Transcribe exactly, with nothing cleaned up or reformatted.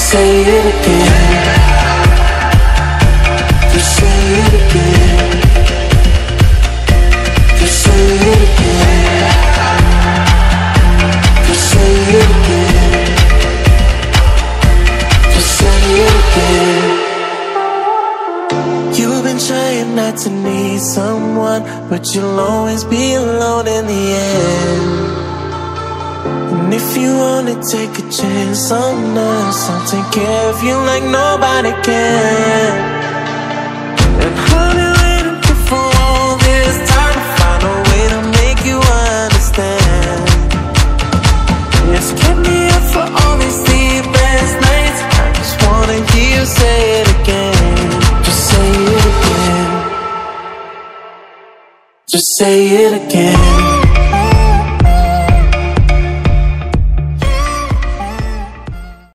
say it again. Just say it again. Just say it again. Just say it again. Just say it again. You've been trying not to need someone, but you'll always be alone in the end. And if you wanna take a chance on us, I'll take care of you like nobody can. And I've been waiting for all this time to find a way to make you understand. Yes, kept me up for all these sleepless nights. I just wanna hear you say it again. Just say it again. Just say it again.